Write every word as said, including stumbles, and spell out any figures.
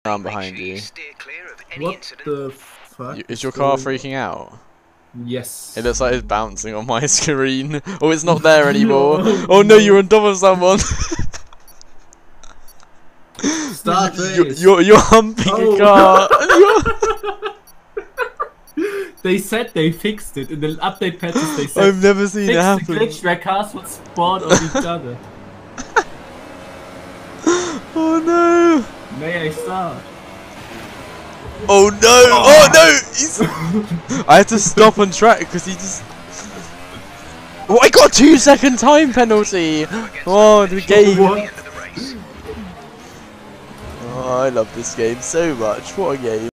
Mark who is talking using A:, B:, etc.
A: around behind you.
B: What the fuck?
A: You, is your car freaking out?
B: Yes.
A: It looks like it's bouncing on my screen. Oh, it's not there anymore. Oh no, you're on top of someone.
B: Stop
A: You're,
B: this.
A: you're, you're humping
B: Oh.
A: a car.
B: They said they fixed it in the update patches. They said
A: I've never seen it
B: fix the
A: happen.
B: glitch where cars would spawn on each other.
A: Oh no.
B: May I start?
A: Oh no! Oh, no! He's... I had to stop on track because he just. Oh, I got a two second time penalty! Oh, the game!
B: What?
A: Oh, I love this game so much. What a game.